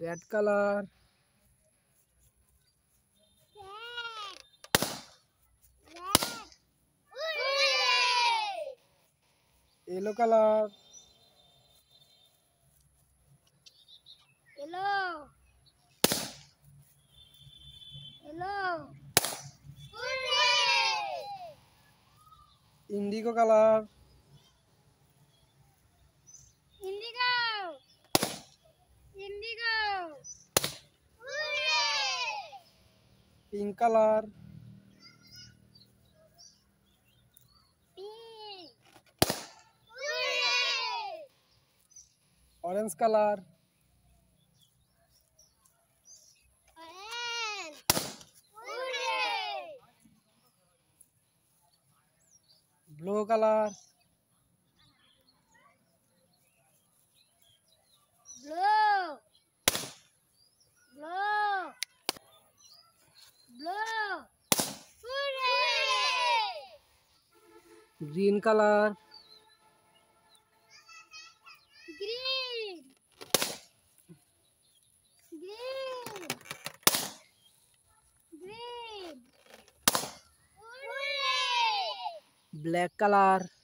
red color, yellow color, Yellow. Yellow. Hooray! indigo color, Indigo. Indigo. Hooray! pink color, Pink. Hooray! orange color, Orange. Hooray! blue color, Blue. Blue. Blue. Hooray! green color, Green. Green. Green. Hooray! black color,